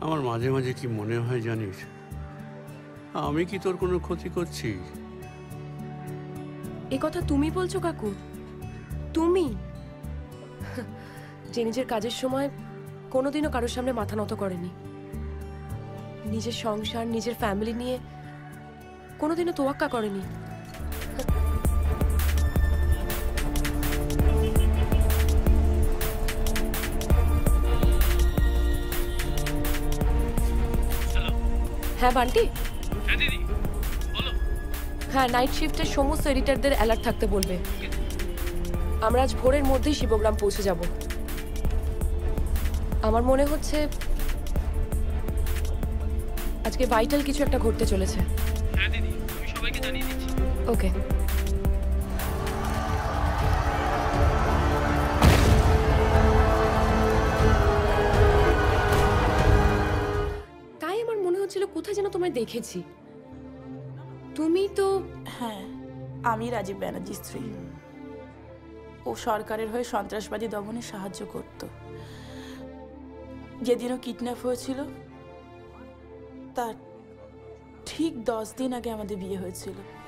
আমার মাঝে মাঝে কি মনে হয় জানিস, আমি কি তোর কোনো ক্ষতি করছি? এ কথা তুমি বলছো কাকু? তুমি যে নিজের কাজের সময় কোনোদিনও কারোর সামনে মাথা নত করেনি, নিজের সংসার নিজের ফ্যামিলি নিয়ে কোনোদিনও তোয়াক্কা করেনি। হ্যাঁ বান্টি। হ্যাঁ দিদি বলো। হ্যাঁ, নাইট শিফটের সমস্ত এডিটরদের অ্যালার্ট থাকতে বলবে। আমরা আজ ভোরের মধ্যেই শিবগ্রাম পৌঁছে যাব। আমার মনে হচ্ছে আজকে ভাইটাল কিছু একটা ঘটতে চলেছে। হ্যাঁ দিদি, আমি সবাইকে জানিয়ে দিচ্ছি। ওকে। তাই আমার মনে হচ্ছিল কোথায় যেন তোমায় দেখেছি। তুমি তো... হ্যাঁ, আমি রাজীব ব্যানার্জির স্ত্রী। ও সরকারের হয়ে সন্ত্রাসবাদী দমনে সাহায্য করত। যেদিনও কিডন্যাপ হয়েছিল তার ঠিক 10 দিন আগে আমাদের বিয়ে হয়েছিল।